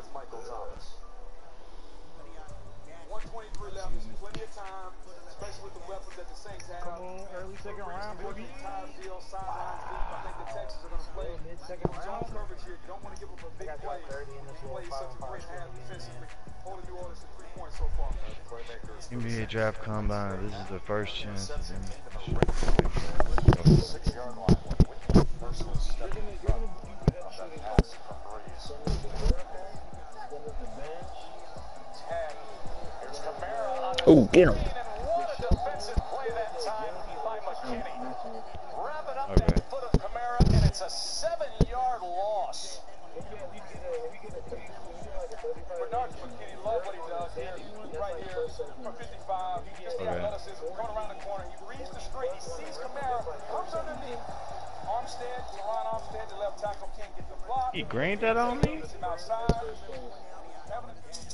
Michael Thomas. 123 left, plenty of time, especially with the weapons that the Saints have. Come on, early second round, baby. Deal, sidelines deep. I think the Texans are going to play mid-second round. Coverage here. You don't want to give up a big play. 30 in this Play such a great half defensively, holding New Orleans to 3 points so far. NBA Draft Combine. This is the first chance. 6-yard line. Versus stepping in front of that pass from Breeze. 10. Here's Kamara. Oh, get him. And what a defensive play that time by McKinney. Wrap it up Okay. that foot of Kamara, and it's a 7-yard loss. Bernard McKinney, love what he does here, right here, from 55. He gets the athleticism, coming around the corner. He reads the street, he sees Kamara, comes underneath. Armstead, Teron Armstead, the left tackle, can't get the block. He grained that on me? Puts him outside. Having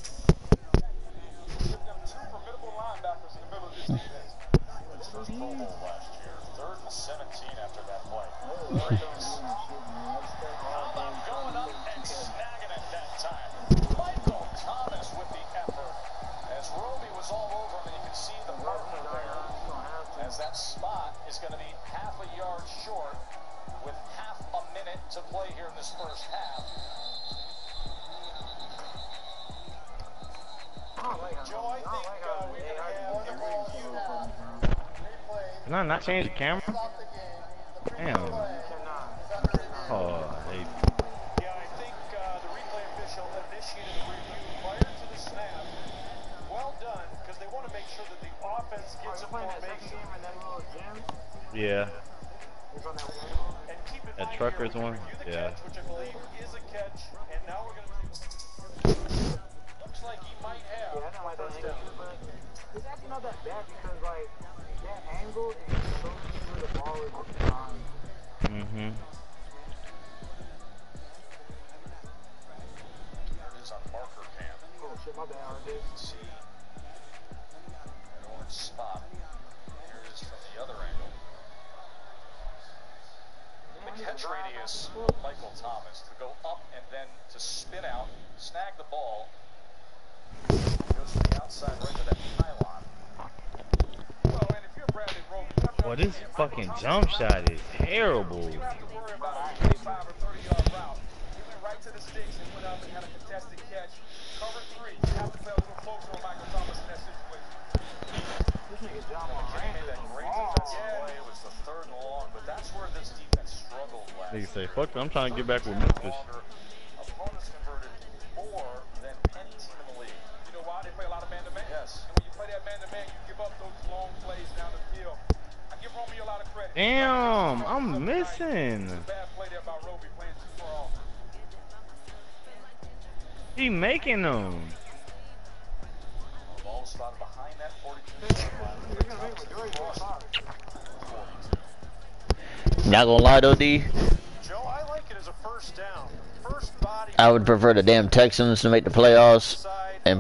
them 2 formidable linebackers in the middle of this defense. His first Pro Bowl last year, 3rd and 17 after that play. How about going up and snagging it that time? Michael Thomas with the effort. As Roby was all over him, and you can see the partner there. As that spot is going to be half a yard short with half a minute to play here in this first half. Joe, I think we're going to have a review. Can I not change the camera? Damn. Oh, hey. Yeah, I think the replay official initiated a review prior to the snap. Well done, because they want to make sure that the offense gets a formation. Yeah. And keep in That mind Truckers here, one? review the Yeah. catch, which I believe is a catch, and now we're going to... Looks like he might have first down. It's actually not that bad because, like, that angle and showing you where the ball is behind. Mm-hmm. It's on marker cam. Oh, shit, my bad, RJ. See an orange spot. Here it is from the other angle. The catch radius of Michael Thomas to go up and then to spin out, snag the ball, goes to the outside right to that pylon. Well, and if you're Bradley Roby, Boy, this fucking jump shot is terrible. you don't have to worry about a 25 or 30-yard route. He went right to the sticks and went up and had a contested catch. Cover 3. You have to play a little closer on Michael Thomas in that situation. This nigga John Wall McKinney made that great defensive play. It was the 3rd and long, but that's where this defense struggled last. Nigga say, fuck it, I'm trying to get back with Memphis. Opponents converted more than any team in the league. You know why? They play a lot of man-to-man. Yes. And when you play that man-to-man, you give up those long plays down the field. I give Romy a lot of credit. Damn, I'm missing. It's a bad play there by Roby, playing too far off. He making them. Ball spotted behind that 42. Not gonna lie though, D. Joe, I like it as a first down. First body. I would prefer the damn Texans to make the playoffs and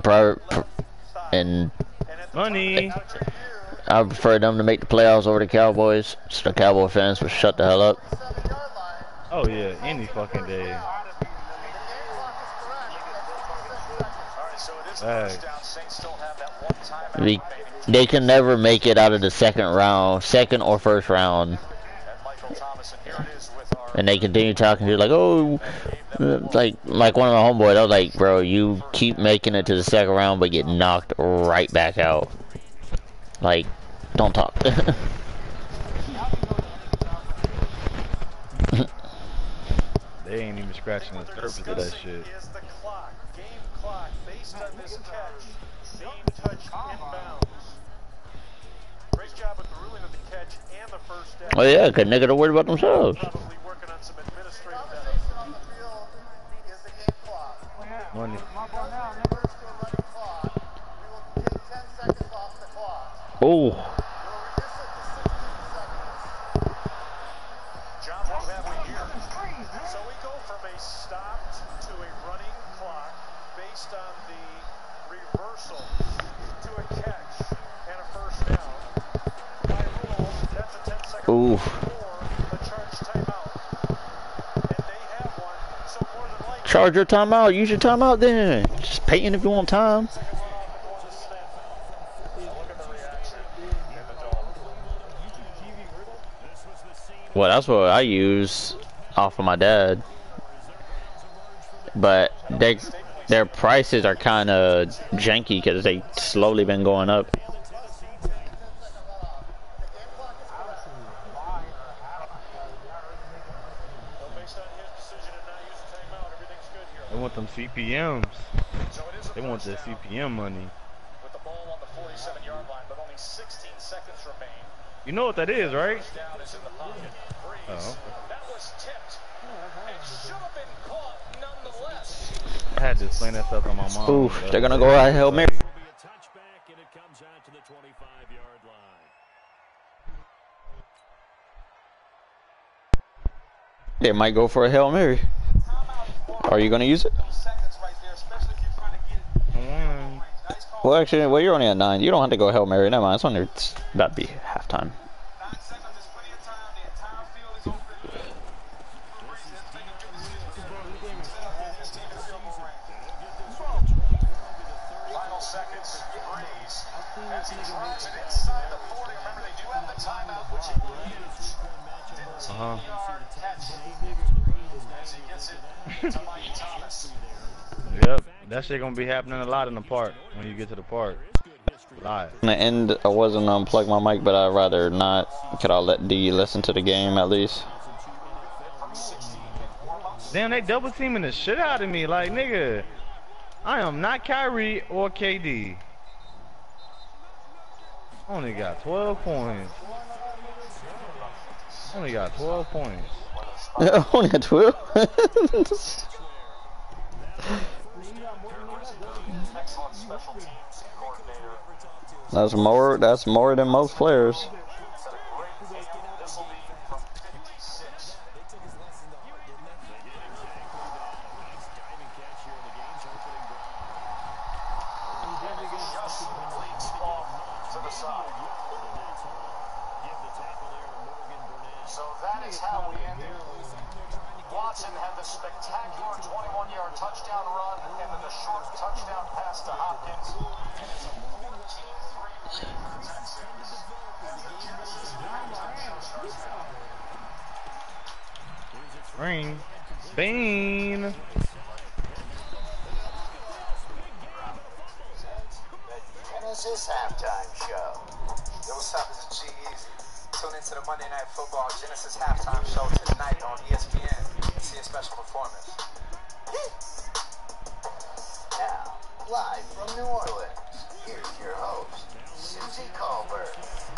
Money. I would prefer them to make the playoffs over the Cowboys. So the Cowboy fans would shut the hell up. Oh yeah, any fucking day. They can never make it out of the second or first round. And they continue talking to like, oh, like one of my homeboys. I was like, bro, you keep making it to the second round, but get knocked right back out. Like, don't talk. They ain't even scratching the surface of that shit. Is the clock, game clock, based on this catch, being touched inbounds. Great job with the ruling of the catch and the first down. Oh yeah, cause niggas don't worry about themselves. Probably working on some administrative on the field is the game clock. Money. First to a running clock. We will take 10 seconds off the clock. Oh. We'll reduce it to 60 seconds. John, what have we here? So we go from a stopped to a running clock based on the reversal to a catch and a first down. By rule, that's a 10-second Ooh. before the charge timeout. And they have one, so more than likely Charge your timeout. Use your timeout then. Just Peyton if you want time. Look at the reaction in the dome. Well, that's what I use off of my dad. But their prices are kind of janky because they slowly been going up. They want them CPMs. They want the CPM money. With the ball on the 47-yard line, but only 16 seconds remain. You know what that is, right? First down is in the pocket. Breeze. Oh. That was tipped. And should have been caught nonetheless. I had to explain that stuff to my mom. Oof, they're gonna go out Hail Mary. Will be a touchback, and it comes out to the 25-yard line. They might go for a Hail Mary. Are you gonna use it? Well, actually, well, you're only at 9. You don't have to go Hail Mary. Never mind. It's only about to be halftime. Final seconds. Breeze. As he drives it inside the 40. Remember, they do have the timeout, which he will use. Did a 10-yard catch as he gets it to Mike Thomas. Yep, that shit gonna be happening a lot in the park when you get to the park. Live. In the end, I wasn't unplug my mic, but I'd rather not. Could I let D listen to the game at least? Damn, they double teaming the shit out of me. Like, nigga, I am not Kyrie or KD. Only got 12 points. Only got 12 points. Only at 12? Excellent special teams coordinator. That's more than most players. Set a great game. This will be from 56. Just leads off to the side. So that is how we ended. Watson had the spectacular 21-yard touchdown run and then the short touchdown pass to Hopkins. And it's a 14-3 lead for the Texans. And the Genesis halftime show starts now. Ring. Bean. Genesis halftime show. Yo, what's up? This is G-Eazy. Tune into the Monday Night Football Genesis halftime show tonight on ESPN. See a special performance. Now, live from New Orleans, here's your host, Susie Colbert.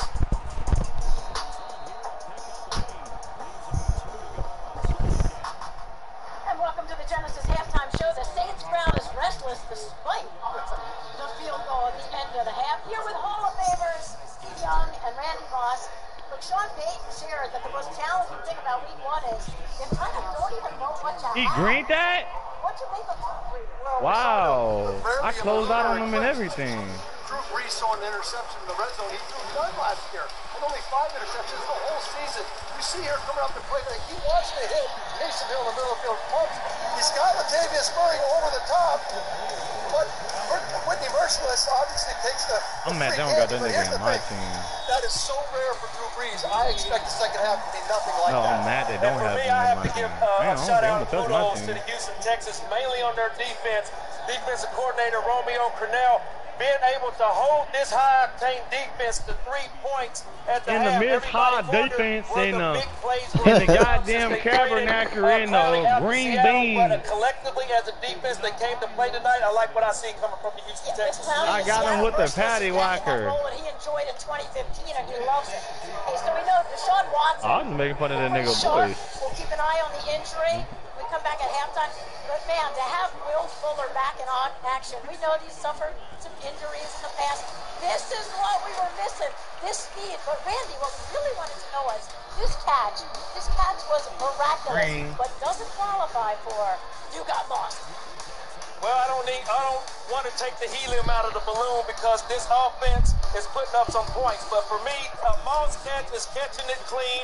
And welcome to the Genesis halftime show. The Saints crowd is restless despite the field goal at the end of the half. Here with Hall of Famers Steve Young and Randy Moss. Look, Sean Payton shared that the most challenging thing about week 1 is you kind of don't even know what you He have. greened that? What you make of Wow. I closed out on him and everything. Drew Brees saw an interception in the red zone. He threw none last year. And only 5 interceptions the whole season. You see here coming up the play, he wants to hit Taysom Hill in the middle of the field. Pumps. He's got Latavius Murray over the top. But Whitney Merciless obviously takes the I'm mad they free don't got hit. that But nigga here's on the my thing. team. That is so rare for Drew Brees. I expect the second half to be nothing like No, that. I'm mad they don't have him I on have my to team. give Man, I a don't shout think out I'm to gonna touch my kudos to team. the Houston Texans, mainly on their defense. Defensive coordinator Romeo Crennel being able to hold this high-octane defense to 3 points at the In the half. mid-high Everybody wondered defense, where in the the- big plays in were the since goddamn they traded, tabernacle in the Crowley out to green Seattle, bean. But collectively, as a defense, they came to play tonight. I like what I see coming from the Houston Texans. I got him with the patty whacker. He enjoyed in 2015 and he loves it. Okay, so we know Deshaun Watson. I was making fun of that nigga Sharp. voice. We'll keep an eye on the injury. We come back at halftime. But man, to have Will Fuller back in action, we know he's suffered some injuries in the past. This is what we were missing. This speed. But Randy, what we really wanted to know was this catch. This catch was miraculous, Ring. but doesn't qualify for you got lost. Well, I don't want to take the helium out of the balloon because this offense is putting up some points. But for me, Moss catch is catching it clean.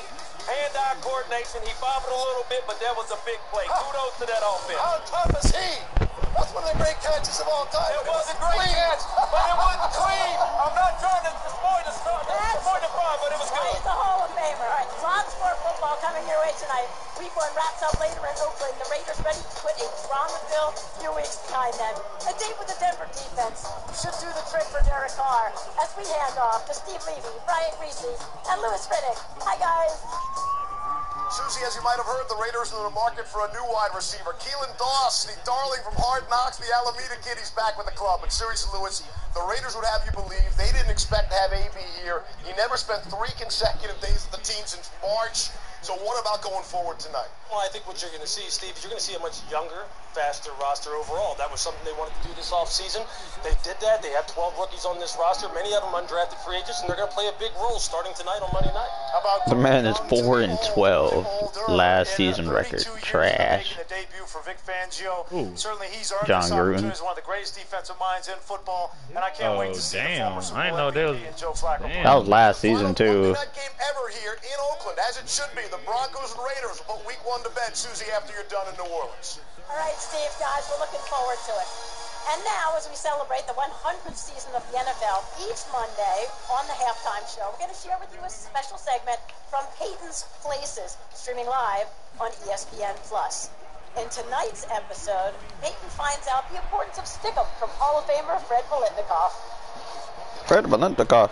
hand-eye coordination. He bobbled a little bit, but that was a big play. Kudos to that offense. How tough is he? That's one of the great catches of all time. It was a great catch, but it wasn't clean. I'm not trying to disappoint the fun, but it was good. He's the Hall of Famer. All right, lots more football coming your way tonight. Week 1 wraps up later in Oakland. The Raiders ready to put a drama-filled few weeks behind them. A date with the Denver defense should do the trick for Derek Carr as we hand off to Steve Levy, Brian Reese, and Louis Riddick. Hi, guys. Susie, as you might have heard, the Raiders are in the market for a new wide receiver. Keelan Doss, the darling from Hard Knocks, the Alameda kid, he's back with the club. But seriously, Louis, the Raiders would have you believe they didn't expect to have AB here. He never spent 3 consecutive days with the team since March. So what about going forward tonight? Well, I think what you're going to see, Steve, is you're going to see a much younger, faster roster overall. That was something they wanted to do this offseason. They did that. They have 12 rookies on this roster, many of them undrafted free agents, and they're going to play a big role starting tonight on Monday night. How about The man is 4-12. Last season record. Trash. The debut for Vic Fangio. Ooh. Certainly he's earned John this opportunity Gruden. as one of the greatest defensive minds in football, and I can't wait to see the damn. former Super I didn't Bowl know there was- MVP and Joe Flacco. damn. That was last season too. That game ever here in Oakland, as it should be. The Broncos and Raiders will put Week 1 to bed, Susie, after you're done in New Orleans. All right, Steve, guys, we're looking forward to it. And now, as we celebrate the 100th season of the NFL, each Monday on the halftime show, we're going to share with you a special segment from Peyton's Places, streaming live on ESPN+. In tonight's episode, Peyton finds out the importance of stick-up from Hall of Famer Fred Biletnikoff. Fred Biletnikoff.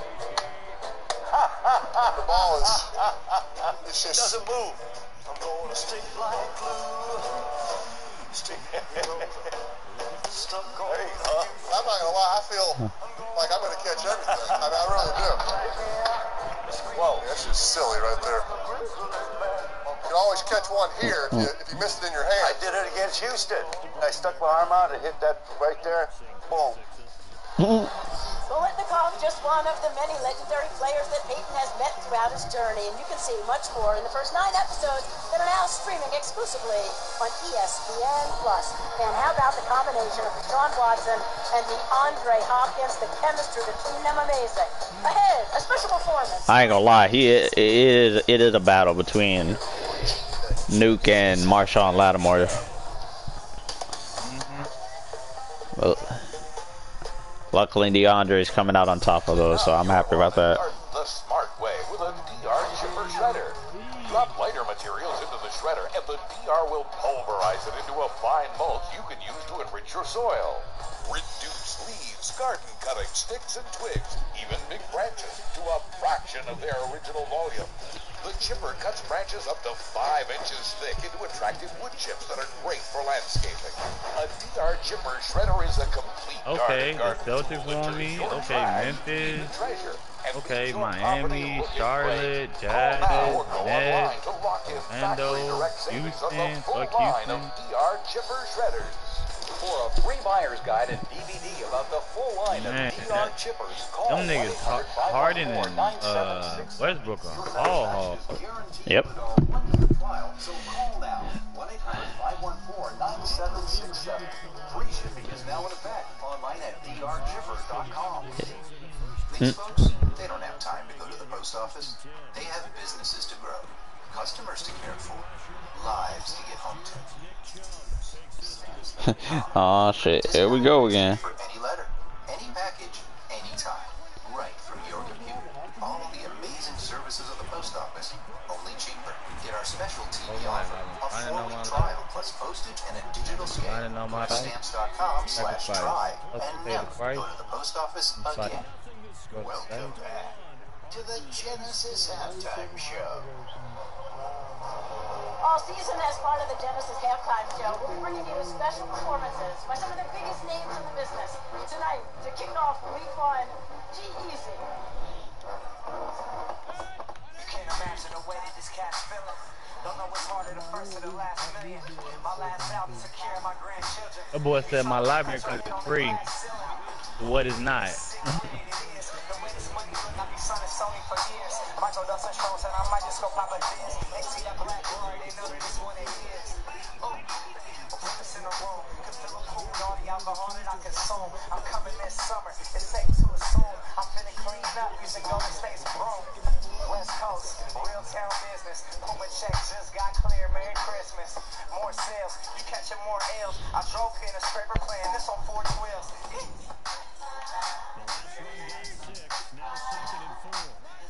The ball is it's just Doesn't move. I'm going to stick like glue. Stick stuck on. Hey, I'm not gonna lie, I feel like I'm gonna catch everything. I mean, I really do. Whoa, that's just silly right there. You can always catch one here if you miss it in your hand. I did it against Houston. I stuck my arm out and hit that right there. Boom. Biletnikoff, just one of the many legendary players that Peyton has met throughout his journey, and you can see much more in the first 9 episodes that are now streaming exclusively on ESPN+. And how about the combination of Deshaun Watson and DeAndre Hopkins? The chemistry between them amazing. Ahead, a special performance. I ain't gonna lie, it is a battle between Nuke and Marshawn Lattimore. Well, luckily DeAndre is coming out on top of those, so I'm happy about that. The smart way with a DR Chipper Shredder. Drop lighter materials into the shredder, and the DR will pulverize it into a fine mulch you can use to enrich your soil. Reduce leaves, garden cuttings, sticks, and twigs, even big branches, to a fraction of their original volume. The chipper cuts branches up to 5 inches thick into attractive wood chips that are great for landscaping. A DR Chipper Shredder is a complete Okay, garden the Celtics tool that on me. turns your Okay, trash Memphis. into treasure. And Okay, leaves your Miami, property looking Charlotte, great. Jazz, Call now or go Nets, online to lock in Orlando, factory direct savings on the Houston, full fuck line of Houston. DR Chipper Shredders. For a free buyer's guide and DVD about the full line Man, of DR chippers, call them niggas Harden and Westbrook are all hard. Yep. So call now, 1-800-514-9767. Free shipping is now in effect online at drchippers.com. These folks, they don't have time to go to the post office. They have businesses to grow, customers to care for, lives to get home to. Oh shit, here we go again. For any letter, any package, anytime, right from your computer. All the amazing services of the post office, only cheaper. Get our special TV offer, a 4-week trial plus postage and a digital scale. Go to stamps.com/try and never go to the post office again. Welcome back to the Genesis Halftime Show. All season, as part of the Genesis Halftime Show, we'll be bringing you special performances by some of the biggest names in the business. Tonight, to kick off Week 1, G-Eazy. You can't imagine the way that this cat's feeling. Don't know what's harder, the first or the last million. My last album took care of my grandchildren. That boy said my library card is free. What is not? Michael Dawson shows and I might just go pop a dance. They see that black glory, they know that this one it is. Focus in the room, cause feel cool with all the alcohol that I consume. I'm coming this summer, it's safe to assume. I'm finna clean up using Golden State's broom. West Coast, real town business. Christmas. More sales, you catching more L's. I drove here in a scraper playing this on 412s. Now second and 4.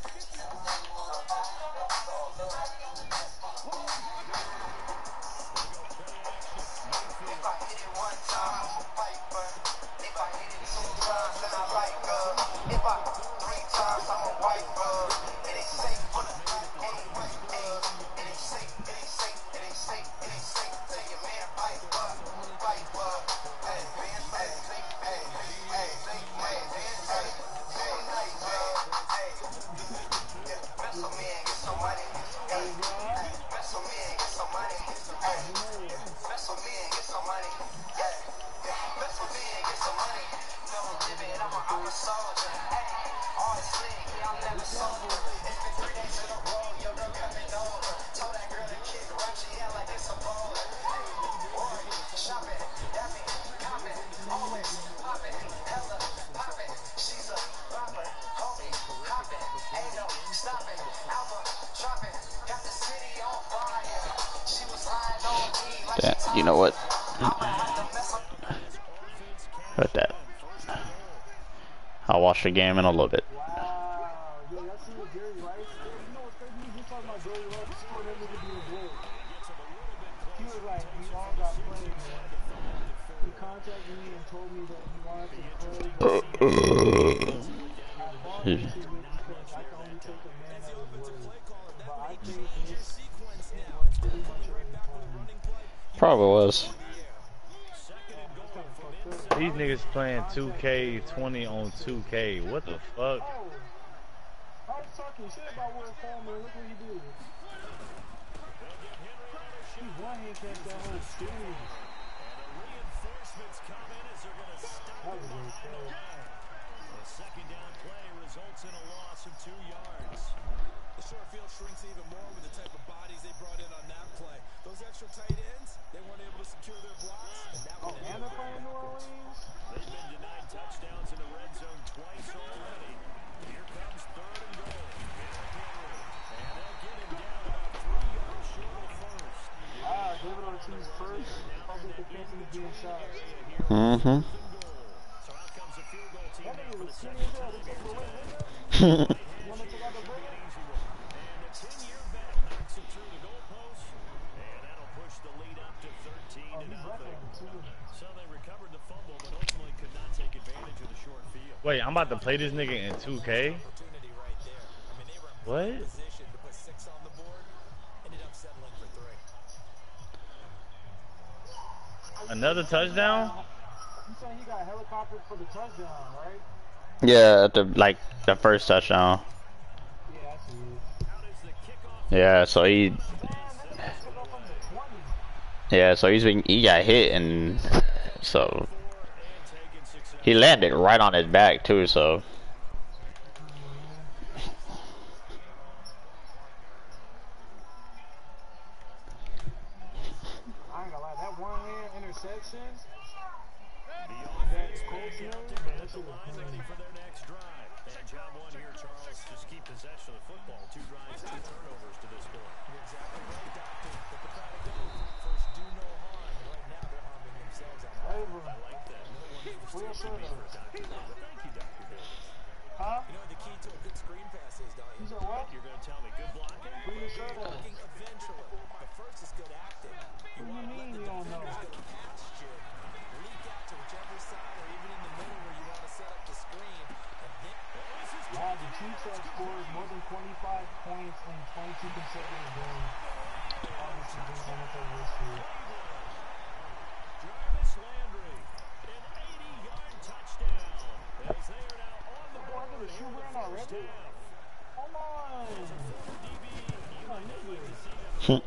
If I hit it one time, I'm a piper. If I hit it 2 times, then I like her. If I 3 times, I'm a wiper. It ain't safe for the anyway. It ain't safe, it ain't safe, it ain't safe, it ain't safe. Tell your man piper, piper. Hey, man, hey, hey, hey, hey, hey, hey, hey, hey. Mess with me and get some money. Hey, mess with me and get some money. Hey, mess with me and get some money. Yeah, mess with me and get some money. Never live it, I'm a soldier. Hey, all this league, I'm never sober. It's been 3 days in a row, your girl coming over. Told that girl to kick right, she out like it's a bowler. Hey, boy, shopping, dapping, copping, always popping, hella popping. She's a bopper, homie, hopping, ain't no stopping. Album dropping, got the city on fire. She was lying on me like Damn, you know what? Put that. I'll watch the game in a little bit. Wow. Yo, y'all see what Jerry Rice? You know what's crazy? You just talking about Jerry Rice. He told everybody to be a goal. He was like, we all got played, man. He contacted me and told me that he wanted to play, but I bought into it because I can only take a man at his word. But I think this was pretty much already planned. Probably was. These niggas playing 2K20 on 2K. What the fuck? I was talking shit about Will Coleman. Look what he did. He one-hand catch that whole series. That was really cool. The second down play results in a loss of 2 yards. The short field shrinks even more with the type of bodies they brought in on that play. Those extra tight ends, they weren't able to secure their blocks. And that Oh, and they're playing New Orleans? They've been denied touchdowns in the red zone twice already. Here comes 3rd and goal. And they'll get him down about 3 yards short of first. Ah, David Ortiz first. I was like the fence is being shot. Mm-hmm. So out comes a field goal team now for the second time. And a 10-year bet knocks it through the goalpost. And that'll push the lead up to 13-0. So they recovered the fumble, but ultimately could not take advantage of the short field. Wait, I'm about to play this nigga in 2K? What? Another touchdown? You saying he got helicoptered for the touchdown, right? Yeah, at the first touchdown. Yeah, I see it. Yeah, so he got hit, and so he landed right on his back too, so I ain't gonna lie, that one-hand interception. For their next drive. And job one here, Charles, just keep possession of the football. 2 drives, 2 turnovers to this point. You're exactly right, Doctor. But the crowd first do no harm, and right now they're harming themselves on that. I like that. No one needs to be for Dr. Bill. Thank you, Dr. Bill. Huh? You know what the key to a good screen pass is, don't you? You said what? You're going to tell me good blocking? Who you said that? Blocking eventually. But first is good acting. What do you mean you don't know? Leak out to whichever side or even in the middle where you want to set up the screen. Wow, the Chiefs have scored more than 25 points in 22 consecutive games. Obviously, this is NFL history. Jarvis Landry, an 80-yard touchdown. As they are now on the board. I got a shoe brand already? Come on. Come on, nigga.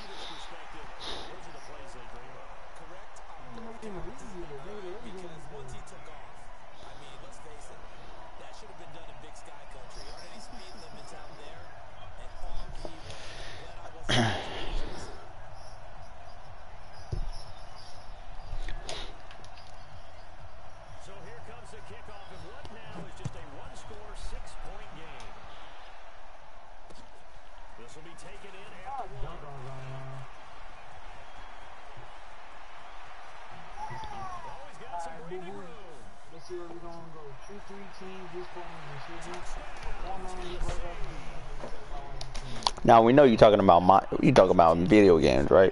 Because once he took off, I mean, let's face it, that should have been done in Big Sky Country. Aren't any speed limits out there? And off he went. I'm glad I wasn't These three teams just put in the season. One man you break up. Now we know you're talking about video games, right?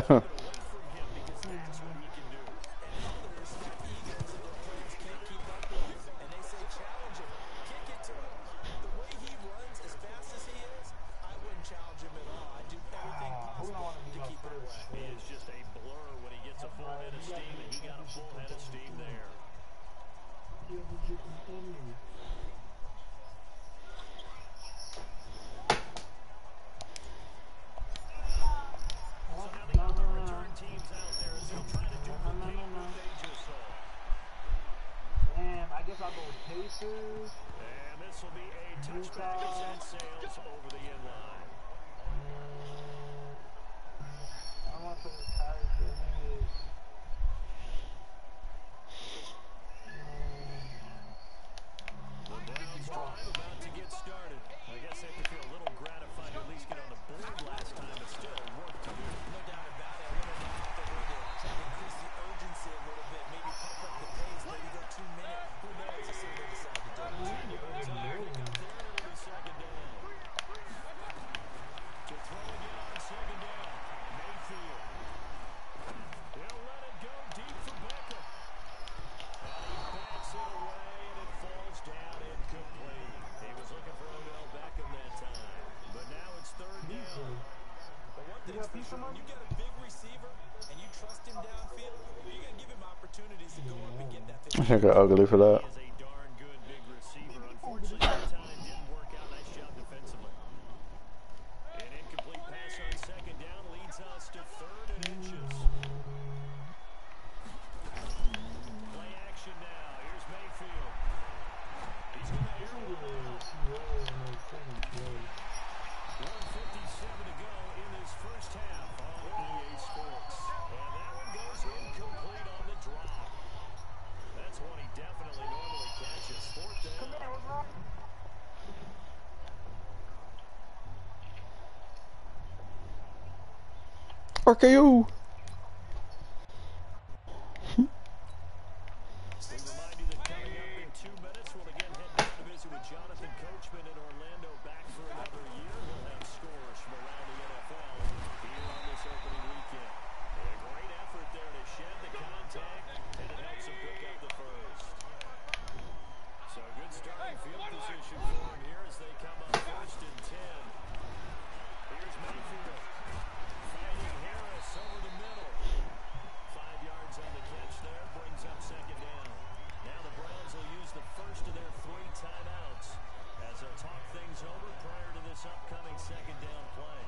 Damn, I guess I'll go with Pacers. And this will be a touchback to send Sales over the inline. I want to put the Kyrie Irving. The Browns drive about to get started. I guess they have to feel a little gratified to at least get on the board last time, but still work to do. No doubt about it. I wonder if they're going to try to increase the urgency a little bit, maybe pump up the pace, maybe go 2 minutes. Who knows? Let's see what they decide to do. Second down. To throw again on second down. Mayfield. He'll let it go deep for Beckham. And he backs it away, and it falls down incomplete. He was looking for Odell Beckham that time. But now it's third down. But one thing's for sure, when you got a big receiver and you trust him downfield, you got to give him opportunities to go up and get that. I think I'm ugly for that. He is a darn good big receiver. Unfortunately, that time didn't work out. Nice job defensively. An incomplete pass on second down leads us to 3rd and inches. Play action now. Here's Mayfield. He's going to air one. 1:57 to go in this first half on EA Sports. And that one goes incomplete on the drop. That's one he definitely normally catches. 4th down. RKO. We remind you that coming up in 2 minutes, we'll again head down to visit with Jonathan Coachman in Orlando, back for another year. We'll have scores from around the NFL here on this opening weekend. A great effort there to shed the contact, and it helps him pick up the first. So good starting field position for him here as they come up 1st and 10. Here's Mayfield. Fighting Harris over the middle. 5 yards on the catch there, brings up second down. Now the Browns will use the first of their 3 timeouts as they'll talk things over prior to this upcoming second down play.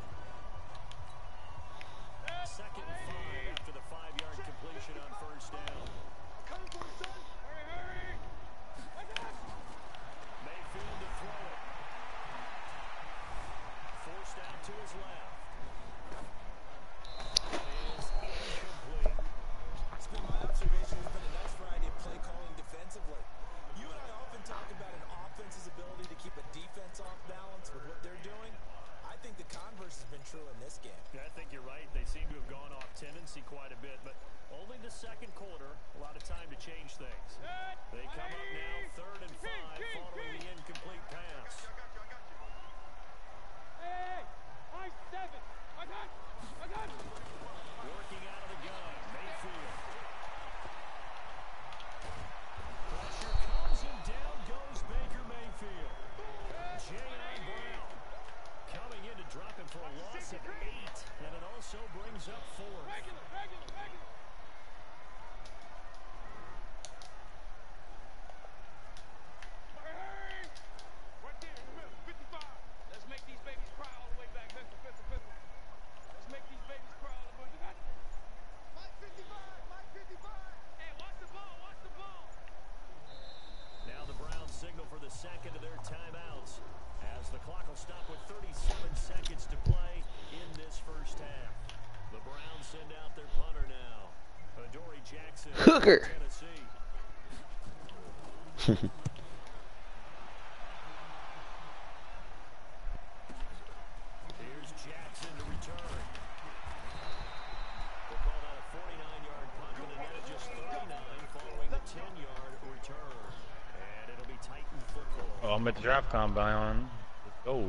2nd and 5 after the 5-yard completion on 1st down. Mayfield to throw it. Forced out to his left. Is incomplete. It's been my observation. There's been a nice variety of play calling defensively. You and I often talk about an offense's ability to keep a defense off balance with what they're doing. I think the converse has been true in this game. Yeah, I think you're right. They seem to have gone off tendency quite a bit, but only the second quarter, a lot of time to change things. They come up now 3rd and 5 following the incomplete pass. Working out of the gun, Mayfield. Pressure comes and down goes Baker Mayfield. J.I. Brown coming in to drop him for a loss of 8, and it also brings up 4th. Let's make these babies cry all the way back. Let's make these babies cry all the way back. Mike 55. Hey, watch the ball. Now the Browns signal for the second of their timeouts as the clock will stop with 37 seconds to play in this first half. The Browns send out their punter now. Adoree Jackson. Hooker. Tennessee. Here's Jackson to return. We'll call that a 49-yard punt, but it netted just 39 following the 10-yard return. Oh, I'm at the draft combine. Let's go.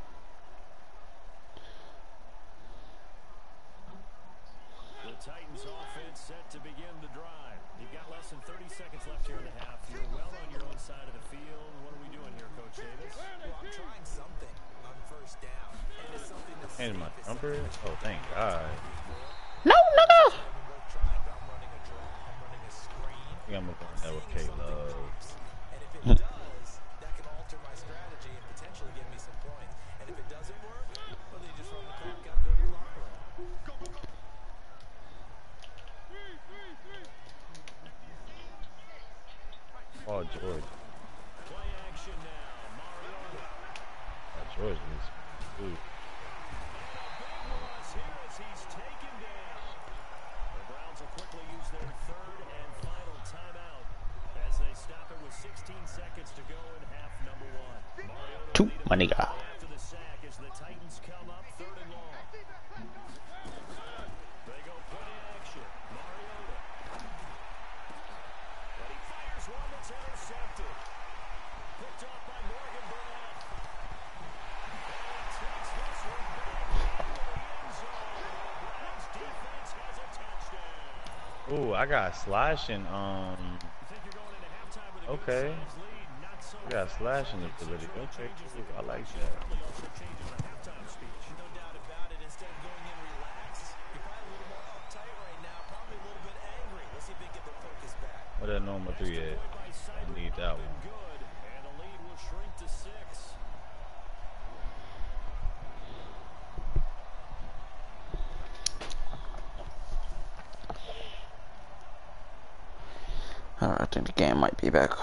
The Titans offense set to begin the drive. You've got less than 30 seconds left here in the half. You're well on your own side of the field. What are we doing here, Coach Davis? Well, I'm trying something on first down. And it's something that's Change my number? Oh, thank God. No, nigga! I'm running a draw, I'm running a screen. I think I'm gonna go with K-Love. And if it does, that can alter my strategy and potentially give me some points. And if it doesn't work, well, then you just run the clock out and go to the locker room. Oh, George. Play action now. Mariota. Oh, George is good. He's taken down. The Browns will quickly use their third and final timeout as they stop it with 16 seconds to go in half number one. Mariota Two, my nigga. after the sack as the Titans come up third and long. They go play action. Mariota. But he fires one that's intercepted. Picked off by Morgan Burnett. And takes this one back into the end zone. Browns defense has a touchdown. Ooh, I got slashing. Okay. I got slashing ability. Okay, cool. I like that. No doubt about it. Instead of going in relaxed, you're probably a little more uptight right now, probably a little bit angry. Let's see if they get their focus back. What that number 3 is? I need that one. Good. And the lead will shrink to 6. I think the game might be back.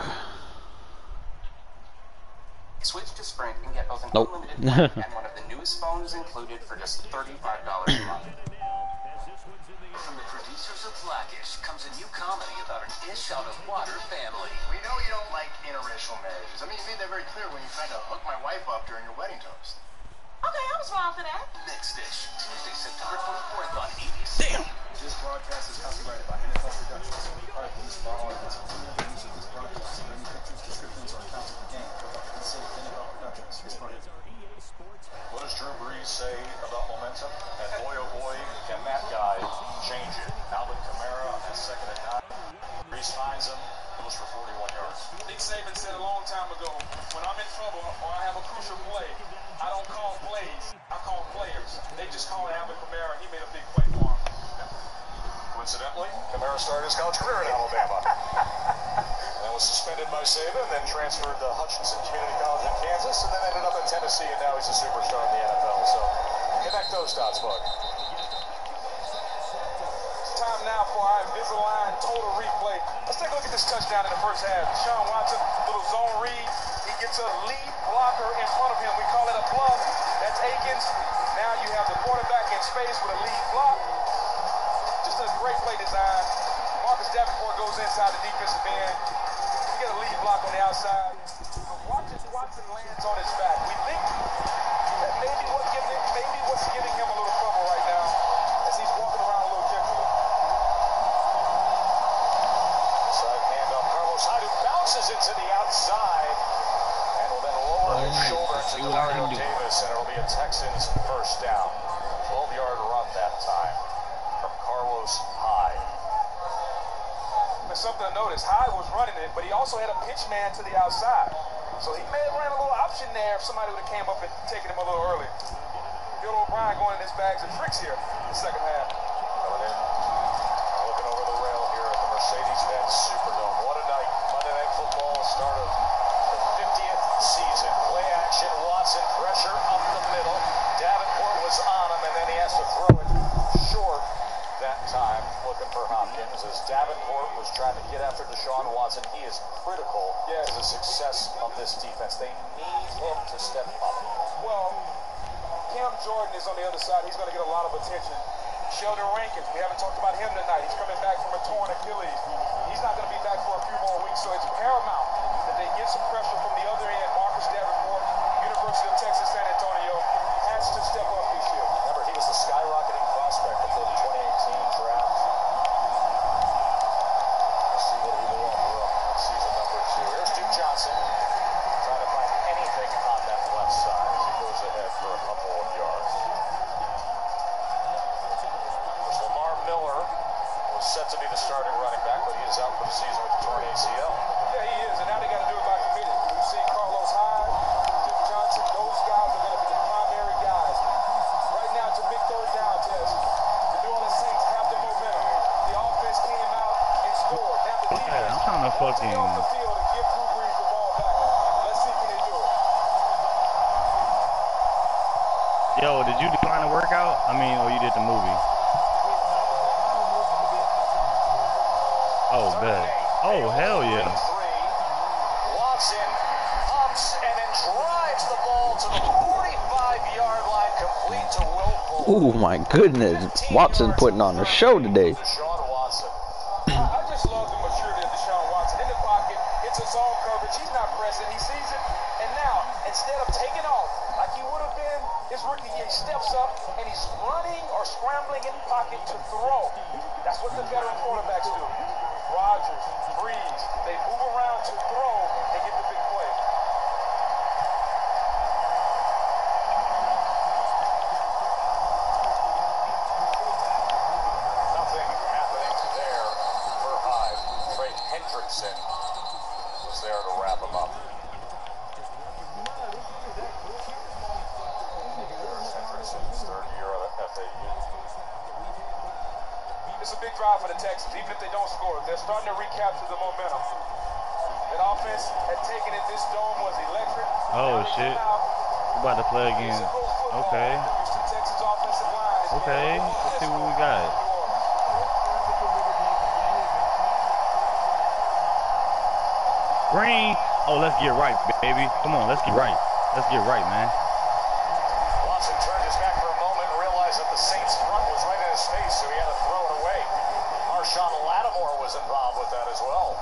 Switch to Sprint and get both an Nope. unlimited plan and one of the newest phones included for just $35 a month. From the producers of Blackish comes a new comedy about an ish out of water family. We know you don't like interracial marriages. I mean, you made that very clear when you tried to hook my wife up during your wedding toast. Okay, I was wrong for that. Next Dish, Tuesday, September 24th on ABC. Damn! This broadcast is copyrighted by NFL Productions. All right, these are all rights. The use of this broadcast, any pictures, descriptions, or accounts of the game without the consent of NFL Productions is prohibited. What does Drew Brees say about momentum? And boy, oh boy, can that guy change it. Alvin Kamara on that 2nd and 9. Brees finds him, goes for 41 yards. Nick Saban said a long time ago, when I'm in trouble or I have a crucial play, I don't call plays, I call players. They just call Alvin Kamara, he made a big play for him. Coincidentally, Kamara started his college career in Alabama. And was suspended by Saban, then transferred to Hutchinson Community College in Kansas, and then ended up in Tennessee, and now he's a superstar in the NFL. So connect those dots, Bug. It's time now for our Invisalign total replay. Let's take a look at this touchdown in the first half. Deshaun Watson, little zone read. He gets a lead blocker in front of him. We call it a bluff. That's Akins. Now you have the quarterback in space with a lead block. Just a great play design. Marcus Davenport goes inside the defensive end. You get a lead block on the outside. Watson lands on his back. We think that maybe what's giving him a little trouble right now as he's walking around a little gingerly. Side handoff, Carlos Hyde, who bounces into the outside and will then lower his shoulder to Mario Davis, and it'll be a Texans first down. 12-yard run that time from Carlos Hyde. And something to notice, Hyde was running it, but he also had a pitch man to the outside. So he may have ran a little option there if somebody would have came up and taken him a little early. Bill O'Brien going in his bags of tricks here in the second half. Coming in, looking over the rail here at the Mercedes-Benz Superdome. What a night. Monday Night Football, start of the 50th season. Play action, Watson, pressure up the middle. Davenport was on him, and then he has to throw it short that time, looking for Hopkins. As Davenport was trying to get after Deshaun Watson, he is critical to the success of this defense. They need him to step up. Well, Cam Jordan is on the other side. He's going to get a lot of attention. Sheldon Rankins, we haven't talked about him tonight. He's coming back from a torn Achilles. He's not going to be back for a few more weeks, so it's paramount that they get some pressure from the other end. Marcus Davenport, University of Texas, San Antonio, has to step up this year. Remember, he was the skyrocketing prospect before the 2018 draft. Let's see what he will offer up in season number 2. Here's Duke Johnson trying to find set to be the starting running back, but he is out for the season with the torn ACL. Yeah, he is, and now they got to do it by committee. We've seen Carlos Hyde, Jim Johnson, those guys are going to be the primary guys. Right now, it's a big third down test. The New Orleans Saints have the momentum. The offense came out and scored. Now the defense Yeah, I'm trying to fucking. on the field and give Drew Brees the ball back. Let's see can they do it. Yo, did you decline the workout? I mean, or you did the movie? Oh, bet. Oh, hell yeah. Watson pumps and then drives the ball to the 45-yard line, complete to Will Fuller. Oh my goodness, Watson putting on a show today. Deshaun Watson. I just love the maturity of Deshaun Watson. In the pocket, it's a zone coverage. He's not pressing. He sees it. And now, instead of taking off like he would have been his rookie year, he steps up and he's running or scrambling in the pocket to throw. That's what the veteran quarterbacks do. Rodgers, Breeze, they move around to throw and get the big play. Nothing happening there for Hyde. Trey Hendrickson was there to wrap him up. Hendrickson's third year at FAU. It's a big drive for the Texans, even if they don't score. They're starting to recapture the momentum. That offense had taken it. This dome was electric. Oh shit. We're about to play again. Okay. Okay. Let's see what we got. Green. Oh, let's get right, baby. Come on, let's get right. Let's get right, man. Watson turned his back for a moment and realized that the Saints' front was right in his face, so he had to throw it away. Marshawn Lattimore was involved with that as well.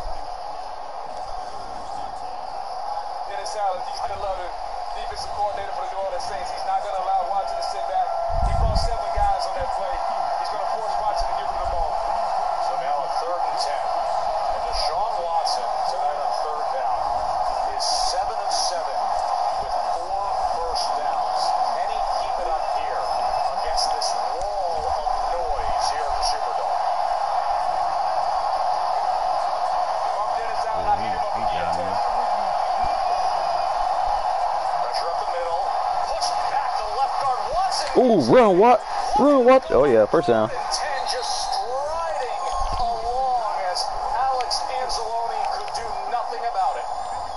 Dennis Allen, he's going to love it. Defensive coordinator for the New Orleans Saints. He's not going to allow Watson to sit back. He brought 7 guys on that play. He's going to force Watson to give him the ball. So now a 3rd and 10. And Deshaun Watson tonight on 3rd down is 7 of 7 with 4 first downs. Can he keep it up here against this wall of noise here at the Superdome? Dennis Allen, I hit him up again. Pressure up the middle. Pushed back to left guard Watson. Ooh, run what? Run what? Oh yeah, first down. 10 just striding along as Alex Anzalone could do nothing about it.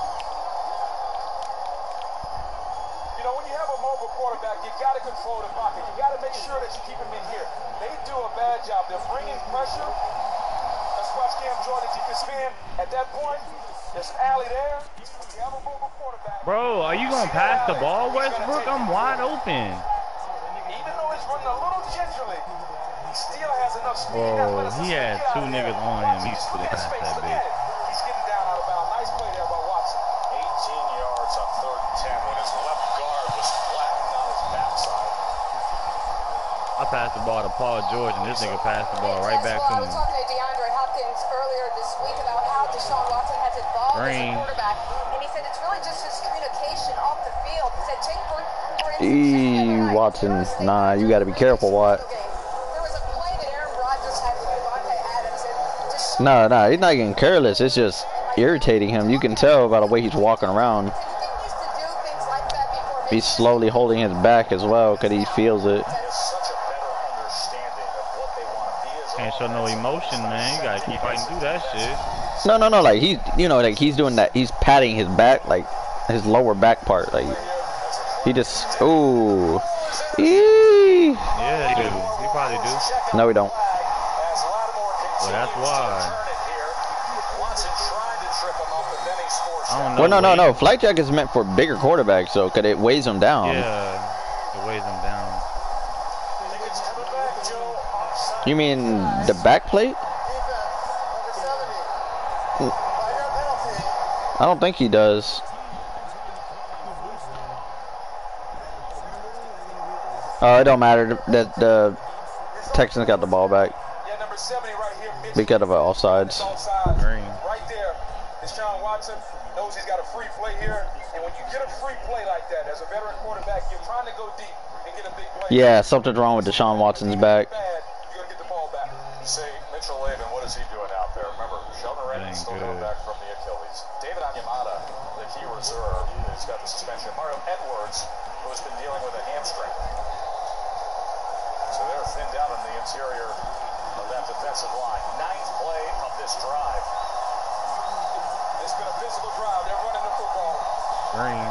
You know, when you have a mobile quarterback, you got to control the pocket. You got to make sure that you keep him in here. They do a bad job. They're bringing pressure. Let's watch Cam Jordan if you can spin. At that point, there's an alley there. You have a mobile quarterback. Bro, are you gonna pass the ball, Westbrook? I'm wide open. Even though he's running a little gingerly, he still has enough speed. Bro, he had 2 niggas on him. He's put it past that bitch. He's getting down out of bounds. Nice play there by Watson. 18 yards on 3rd and 10 when his left guard was flattened on his backside. I passed the ball to Paul George, and this nigga passed the ball right back to I him. was talking to DeAndre Hopkins earlier this week about how Deshaun Watson has evolved as a quarterback, and he said it's really just his communication off the field. He said, take for instance, Watson, nah, you gotta be careful, Watt. there was a play that Aaron Rodgers had with Devontae Adams, and No, he's not getting careless. It's just irritating him. You can tell by the way he's walking around. He's slowly holding his back as well because he feels it. Can't show no emotion, man. You gotta keep fighting through that shit. No, like he's, like he's doing that. He's patting his back, like his lower back part. Like he just, ooh, yeah, he do. He probably do. No, we don't. Well, that's why. I Well, no. Flight jack is meant for bigger quarterbacks, so cause it weighs them down. Yeah, it weighs them down. You mean the back plate? I don't think he does. It don't matter. The Texans got the ball back because of offsides. Right there, Deshaun Watson knows he's got a free play here, and when you get a free play like that, as a veteran quarterback, you're trying to go deep and get a big play. Yeah, something's wrong with Deshaun Watson's back. Say, Mitchell Laban, what is he doing out there? Remember, Sheldon Rankins still coming back from the Achilles. David Onyemata, the key reserve, has got the suspension. Mario Edwards, who has been dealing with a hamstring. So they're thinned out on the interior of that defensive line. 9th play of this drive. It's been a physical drive. They're running the football. Green.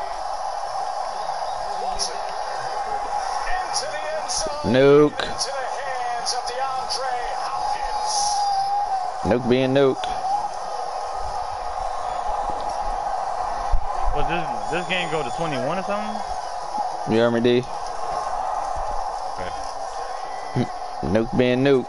Watson. Into the end zone. Nuke. Into the hands of DeAndre Hopkins. Nuke being Nuke. Well, this game go to 21 or something? You heard me, D? Okay. Nuke being Nuke.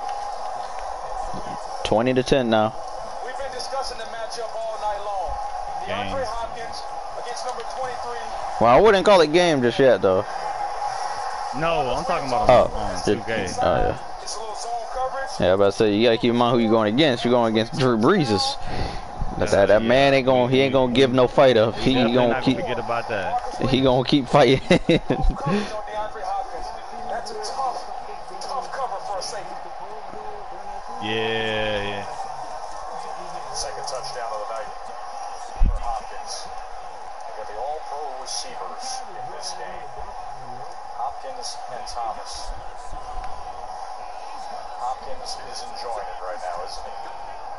20-10 now. We've been discussing the matchup all night long. DeAndre Hopkins against number 23. Well, I wouldn't call it game just yet, though. No, I'm talking about on 2K. Oh, yeah. Yeah, I about to say, you gotta keep in mind who you're going against. You're going against Drew Brees. That man ain't gonna give no fight up. He gonna keep. Forget about that. He gonna keep fighting. That's a tough cover for a safety. Yeah. Second touchdown of the night for Hopkins. We got the all-pro receivers in this game. Hopkins and Thomas. Hopkins is enjoying it right now, isn't he?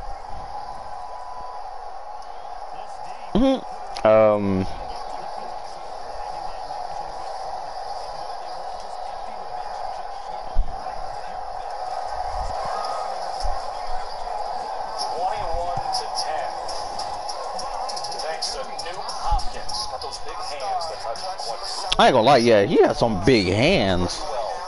I ain't gonna lie, yeah, he has some big hands.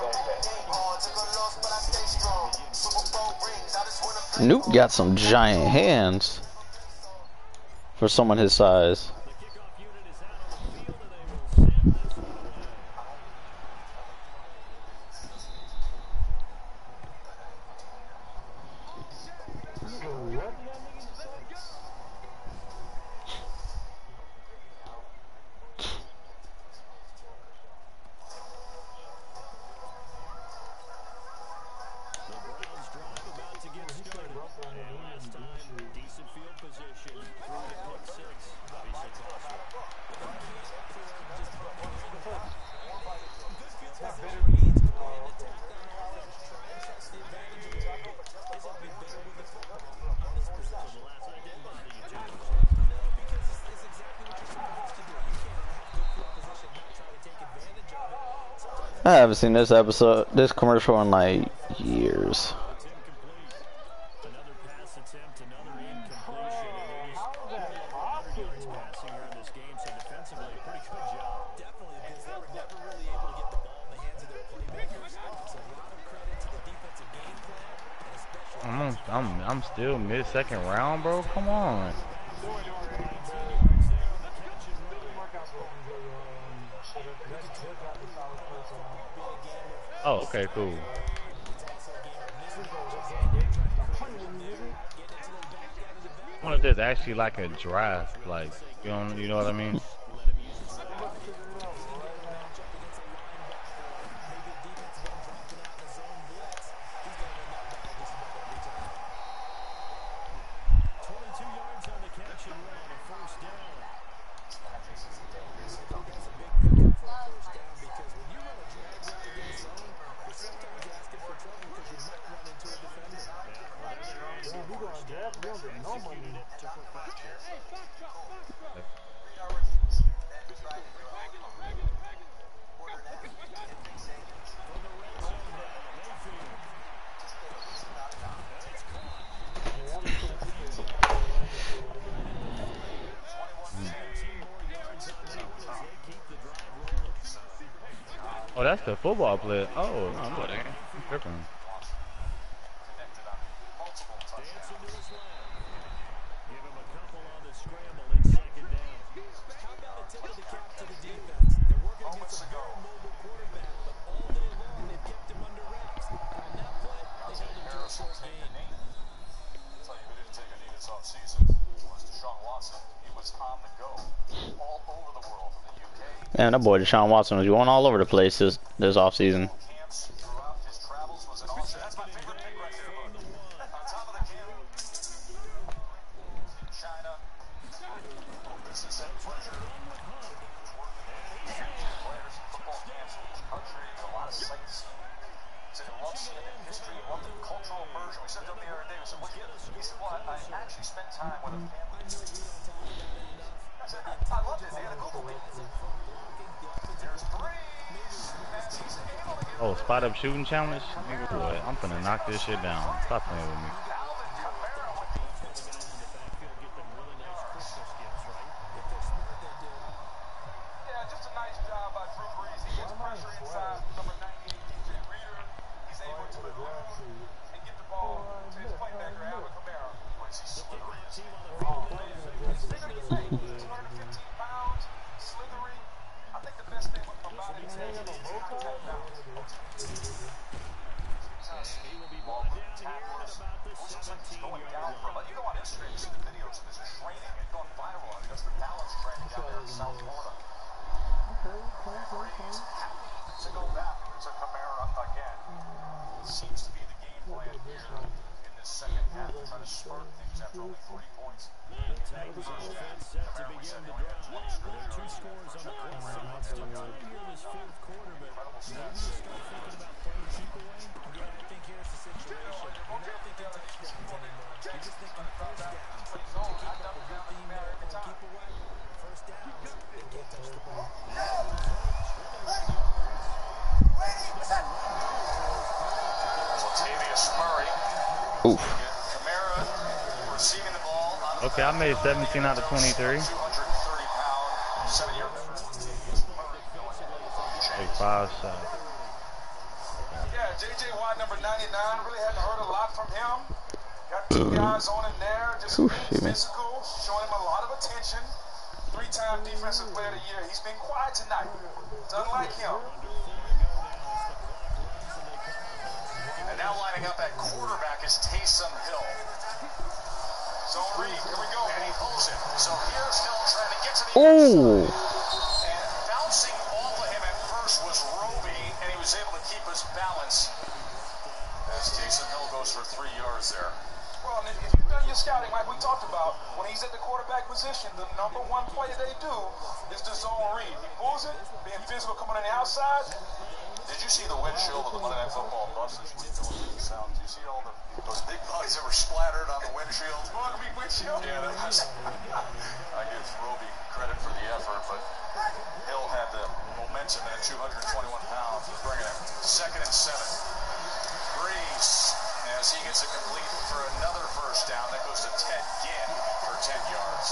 Nuke got some giant hands for someone his size. I haven't seen this commercial in like years. I'm still mid-second round, bro. Come on. Oh, okay, cool. I wonder if there's actually like a draft, like you know what I mean? Oh, that's the football player. Oh, no, I'm tripping. Man, that boy Deshaun Watson was going all over the place this offseason. That's my favorite pick right there, look. On top of the cam. China. Business and pleasure. Players, football camps in each country, a lot of sightseeing. He said he loves seeing the history, he loved the cultural immersion. We said to him the other day, we said, what do you do? He said, well, I actually spent time with a family. I said, I loved it. They had a Google me. There's Breeze. And he's able to get Oh, spot up shooting challenge? Nigga, boy, I'm finna knock this shit down. Stop playing with me. Seems to be the game plan here in this second half to try to spurt things after only 40 points. Set to begin the drive. 2 scores on the clock. It's time here this fourth quarter, but maybe you start thinking about playing keep away. Yeah, I think here's the situation. You're not thinking touchdowns anymore. You're just thinking first down. To keep up a good team there and keep away. First down, they can't touch the ball. Latavius Murray. Oof. Kamara receiving the ball. Okay, I made 17 out of 23. 230-pound, 7-year. Like 5 shots. Yeah, J.J. Watt, number 99, really hadn't heard a lot from him. Got 2 guys on him there, just physical, showing him a lot of attention. 3-time defensive player of the year. He's been quiet tonight. It's unlike him. And now lining up at quarterback is Taysom Hill. So Reed, here we go. And he pulls it. So here's Hill trying to get to the Oh. and bouncing off of him at first was Roby, and he was able to keep his balance as Taysom Hill goes for 3 yards there. Well, if you've done your scouting, like we talked about, when he's at the quarterback position, the number 1 play they do is the zone read. He pulls it, being physical, coming on the outside. Did you see the windshield of the Monday Night Football buses with Philly sound? Did you see all those big bugs that were splattered on the windshield? Bug me windshield? Yeah, that was. I give Roby credit for the effort, but Hill had the momentum at 221 pounds, bringing it 2nd and 7. Breeze, as he gets it complete for another first down, that goes to Ted Ginn for 10 yards.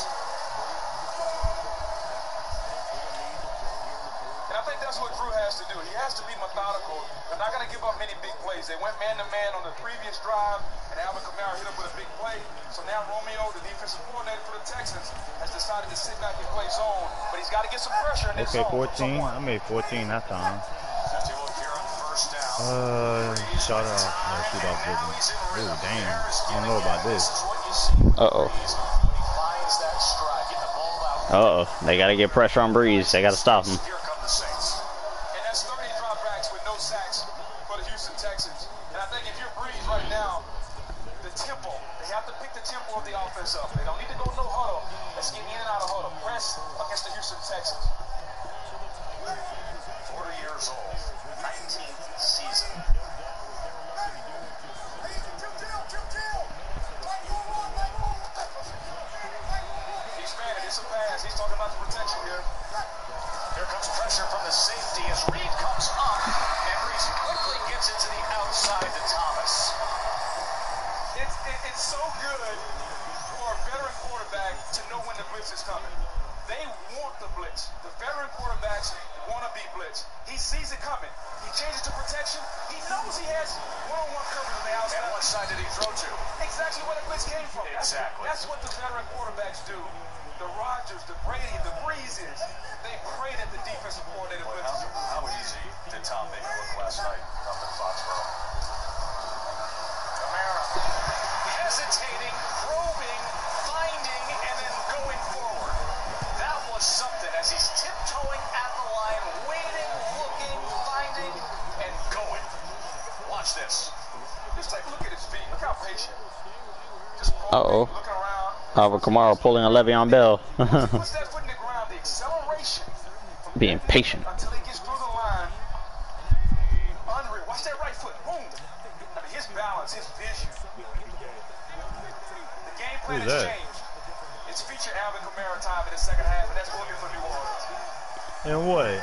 And I think that's what Drew has to do. He has to be methodical. They're not going to give up many big plays. They went man-to-man on the previous drive, and Alvin Kamara hit up with a big play. So now Romeo, the defensive coordinator for the Texans, has decided to sit back and play zone. But he's got to get some pressure in this Okay, zone. 14. I made 14 that time. Shut up. No, shoot off Britain. Ooh, damn. I don't know about this. Uh-oh. Uh-oh. They got to get pressure on Breeze. They got to stop him. Here come the Saints. And that's 30 dropbacks with no sacks for the Houston Texans. And I think if you're Breeze right now, the tempo, they have to pick the tempo of the offense up. They don't need to go no huddle. Let's get in and out of huddle. Press against the Houston Texans. 40 years old, 19th season. He's man, it's a pass. He's talking about the protection here. Here comes pressure from the safety as Reed comes up, and Breeze quickly gets it to the outside to Thomas. It's so good for a veteran quarterback to know when the blitz is coming. They want the blitz. The veteran quarterbacks want to be blitzed. He sees it coming. He changes to protection. He knows he has one-on-one coverage on the outside. And what side did he throw to? Exactly where the blitz came from. Exactly. That's what the veteran quarterbacks do. The Rodgers, the Brady, the Breezes, they pray that the defensive coordinator blitzes. How easy did Tom make it look last night up in Foxborough? Kamara hesitating, probing, finding, and then going forward. That was something as he's tiptoeing at the line, waiting, looking, finding, and going. Watch this. Just take a look at his feet. Look how patient. Just Uh-oh. looking around. Alvin Kamara pulling a Le'Veon Bell. Once that foot in the ground, the acceleration. Being patient. Until he gets through the line. Unreal. Watch that right foot. Boom. I mean, his balance, his vision. The game plan has changed. It's feature Alvin Kamara time in the second half, and that's working for New Orleans. And what?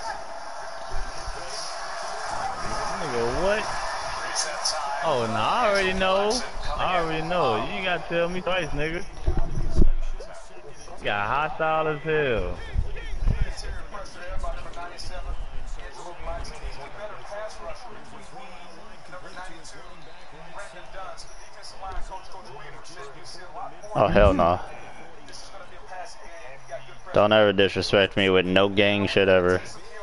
Nigga, what? Oh, no, I already know. I already know. You ain't gotta tell me twice, nigga. You got hostile as hell. Oh, hell no. Don't ever disrespect me with no gang shit ever.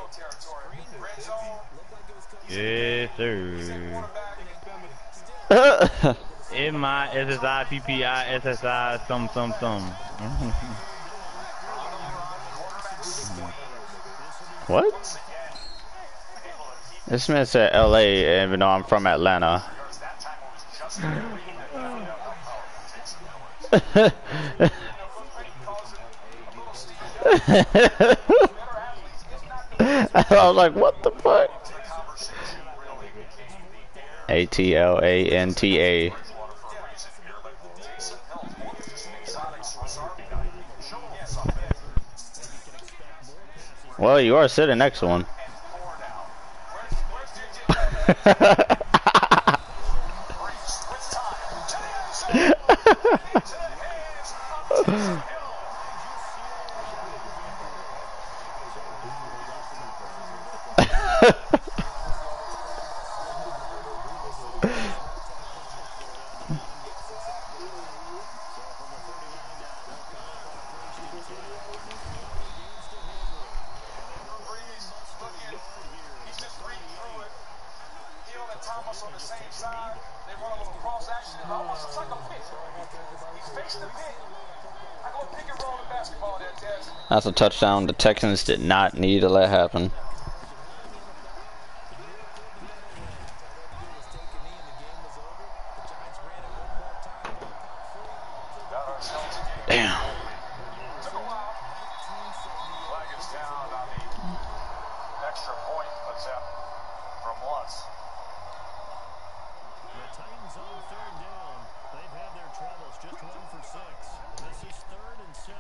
Yes, sir. M-I-S-S-I-P-P-I-S-S-I some. What? This man said LA even though I'm from Atlanta. I was like, what the fuck? A-T-L-A-N-T-A. Well, you are sitting next to one. That's a touchdown the Texans did not need to let happen. Damn. Extra point attempt from once. The Titans on third down. They've had their troubles, just 1 for 6. This is 3rd and 7.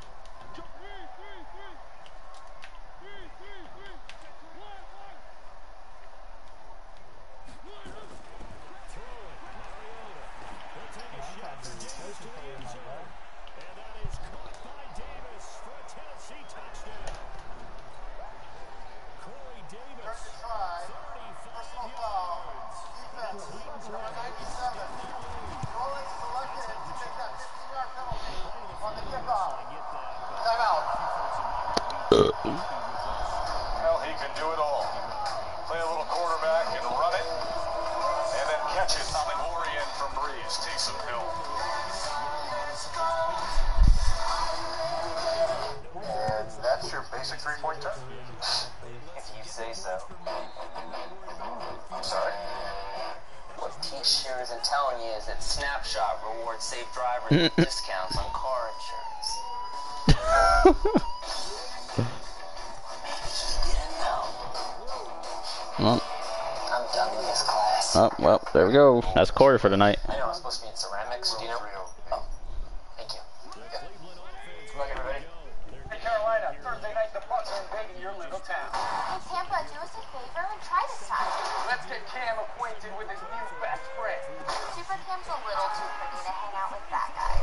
Well, he can do it all. Play a little quarterback and run it, and then catch it on the orient from Breeze. Taysom Hill. And that's your basic three-point turn? If you say so. I'm sorry? What T-shirt isn't telling you is that Snapshot rewards safe drivers with discounts on car insurance. Well, I'm done with this class. oh, well, there we go. That's Corey for tonight. I know I'm supposed to be in ceramics. Do you know? Oh, thank you. Good luck, everybody. Hey, Carolina, Thursday night, the Bucks are invading your little town. Hey, Tampa, do us a favor and try this time. Let's get Cam acquainted with his new best friend. Super Cam's a little too pretty to hang out with that guy.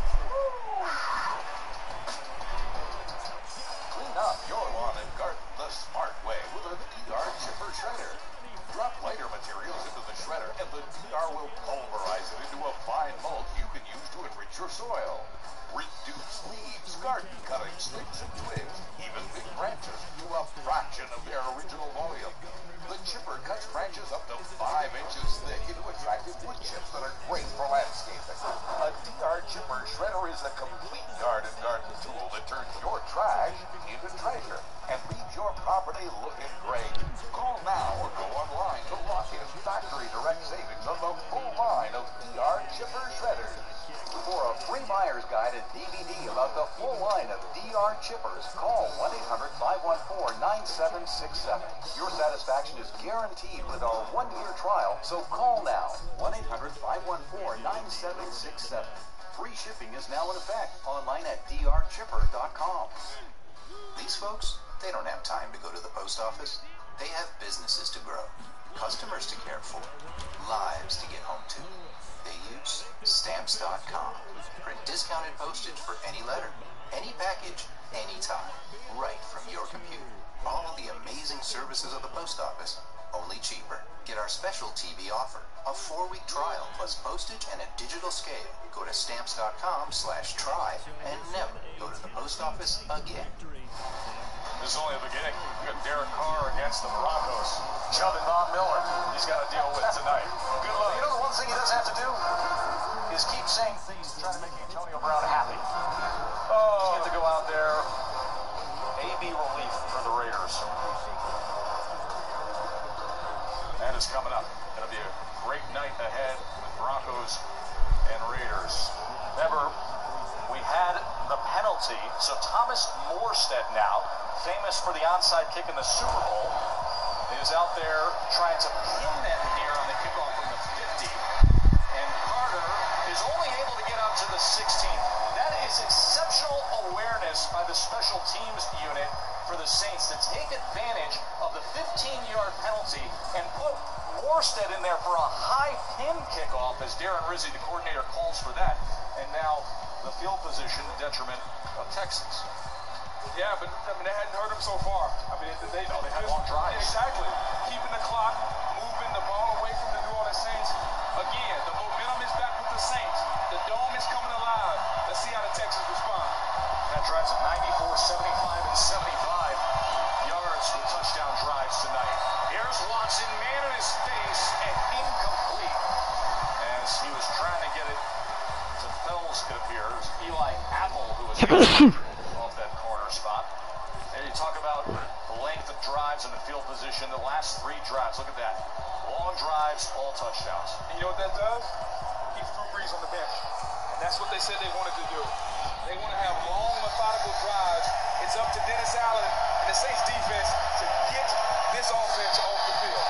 Clean up your lawn and garden the smart way with a DR Chipper Shredder. Drop lighter materials into the shredder and the DR will pulverize it into a fine mulch you can use to enrich your soil. Reduce leaves, garden cuttings, sticks and twigs, even big branches to a fraction of their original volume. The chipper cuts branches up to 5 inches thick into attractive wood chips that are great for landscaping. A DR Chipper Shredder is a complete yard and garden tool that turns your trash into treasure and leaves your property looking great. Call now or go online to lock in factory direct savings limited DVD about the full line of DR chippers, call 1-800-514-9767. Your satisfaction is guaranteed with our 1-year trial, so call now. 1-800-514-9767. Free shipping is now in effect online at drchipper.com. These folks, they don't have time to go to the post office. They have businesses to grow, customers to care for, lives to get home to. They use Stamps.com. Print discounted postage for any letter, any package, anytime, right from your computer. All of the amazing services of the post office, only cheaper. Get our special TV offer, a 4-week trial plus postage and a digital scale. Go to Stamps.com/try and never go to the post office again. This is only the beginning. We got Derek Carr against the Broncos. Chubbing Von Miller, he's got to deal with tonight. Good luck. You know the one thing he doesn't have to do is keep saying things to try to make Antonio Brown happy. Oh, you get to go out there, AB relief for the Raiders. That is coming up. Going to be a great night ahead with Broncos and Raiders. Remember, we had the penalty, so Thomas Morstead now, famous for the onside kick in the Super Bowl, is out there trying to pin that here on the kickoff from the 50, and Carter is only able to get out to the 16. That is exceptional awareness by the special teams unit for the Saints to take advantage of the 15-yard penalty and put Morstead in there for a high pin kickoff as Darren Rizzi, the coordinator, calls for that. And now the field position, the detriment of Texans. Yeah, but I mean, they hadn't hurt him so far. I mean, they had long drives. Exactly. Keeping the clock, moving the ball away from the New Orleans Saints. Again, the momentum is back with the Saints. The dome is coming alive. Let's see how the Texans respond. That drives at 94, 75, and 75 yards with touchdown drives tonight. Here's Watson, man in his face, and incomplete. As he was trying to get it to Fells, it appears. Eli Apple, who was off that corner spot. And you talk about the length of drives and the field position. The last 3 drives, look at that. Long drives, all touchdowns. And you know what that does? Keeps Drew Brees on the bench. And that's what they said they wanted to do. They want to have long, methodical drives. It's up to Dennis Allen and the Saints defense to get this offense off the field.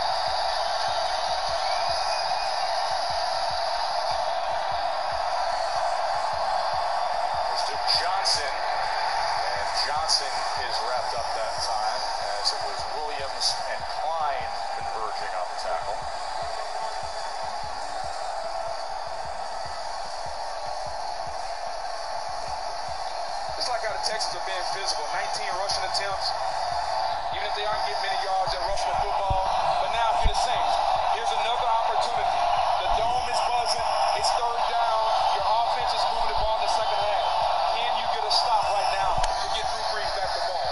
It's to Johnson. And Johnson is wrapped up that time as it was Williams and Klein converging on the tackle. It's like how the Texans are being physical. 19 rushing attempts. Even if they aren't getting many yards, they're rushing the football. But now if you're the Saints, here's another opportunity. The dome is buzzing. It's 3rd down. Your offense is moving the ball in the second half. Can you get a stop right now to get Drew Brees back the ball?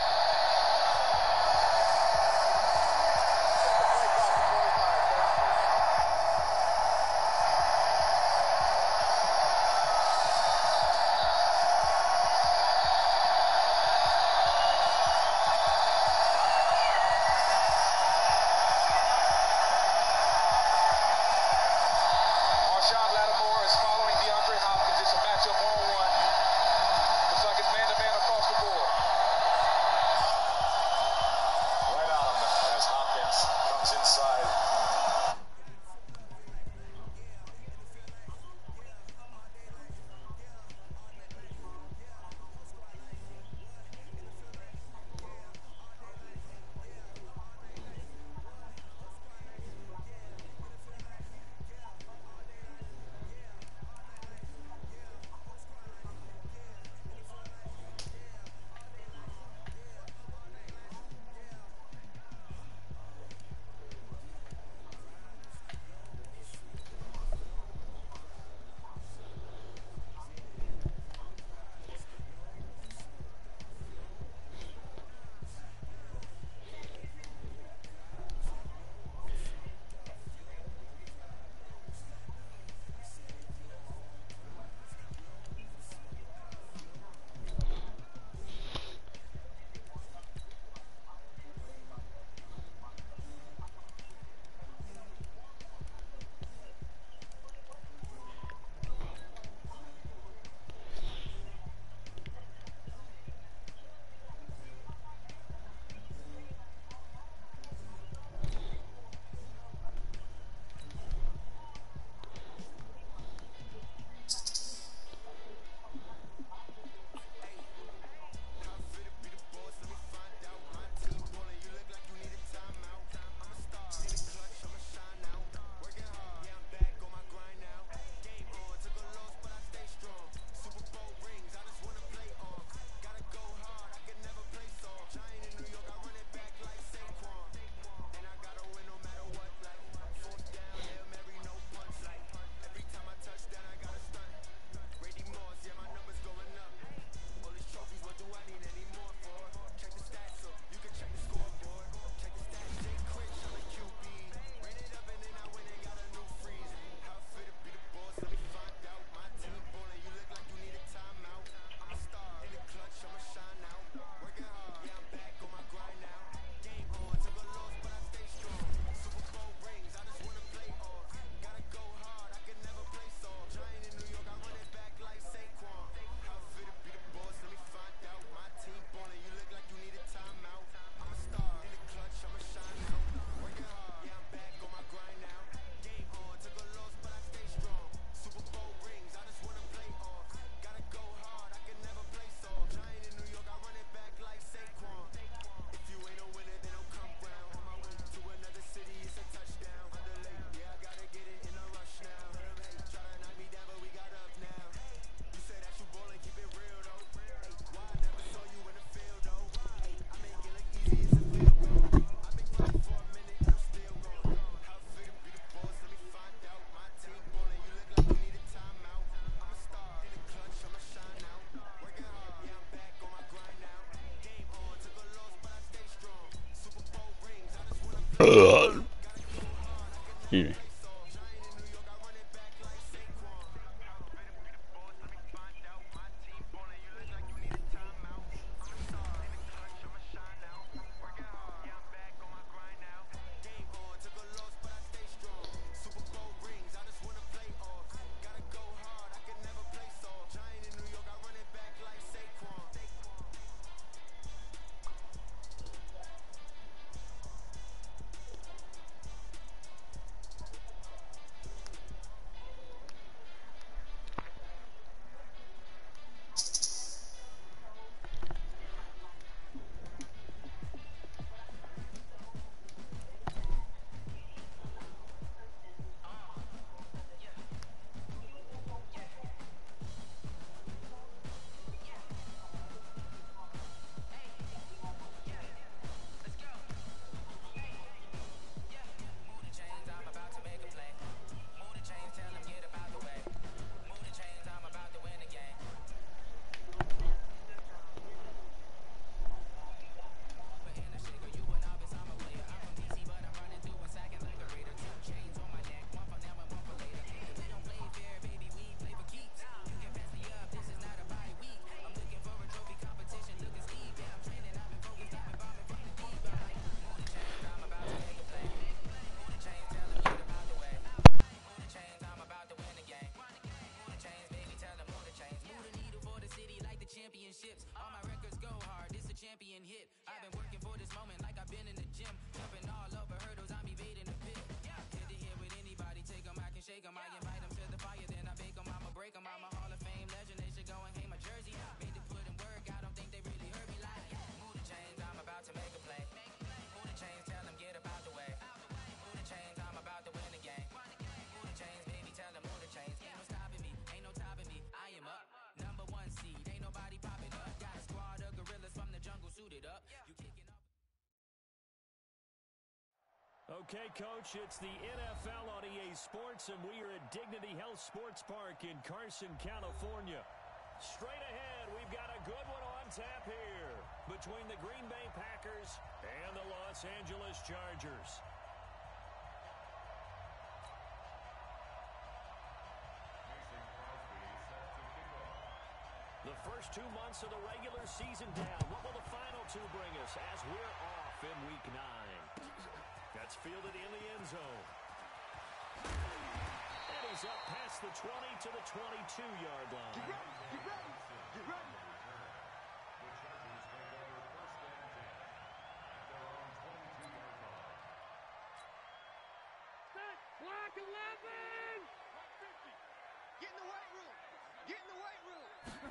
been in the gym, jumping all over hurdles, I'm evading the pit. Hit the hit with anybody, take them, I can shake them. I invite them to the fire, then I bake them, I'ma break them. I'm a Hall of Fame legend, they should go and hang my jersey. Made to put in work, I don't think they really heard me like. Move the chains, I'm about to make a play. Move the chains, tell them get up out the way. Move the chains, I'm about to win the game. Move the chains, baby, tell them move the chains. Ain't no stopping me, ain't no topping me, I am up. Number 1 seed, ain't nobody popping up. Got a squad of gorillas from the jungle suited up. You kicking up. Okay, Coach, it's the NFL on EA Sports, and we are at Dignity Health Sports Park in Carson, California. Straight ahead, we've got a good one on tap here between the Green Bay Packers and the Los Angeles Chargers. The first 2 months of the regular season down. What will the final 2 bring us as we're off in Week 9? That's fielded in the end zone. And he's up past the 20 to the 22-yard line. Get ready, get ready, get ready. The Chargers take over first and 10 at their own 22-yard line. Set, block 11! Get in the weight room! Get in the weight room!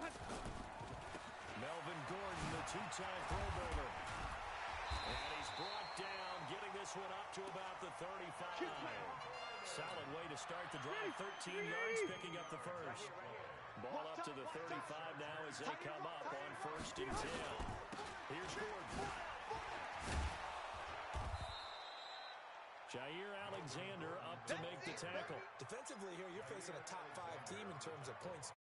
Melvin Gordon, the 2-time Pro Bowler. And he's brought down, getting this one up to about the 35. Solid way to start the drive. 13 yards, picking up the first. Ball up to the 35 now as they come up on 1st and 10. Here's Gordon. Jair Alexander up to make the tackle. Defensively here, you're facing a top 5 team in terms of points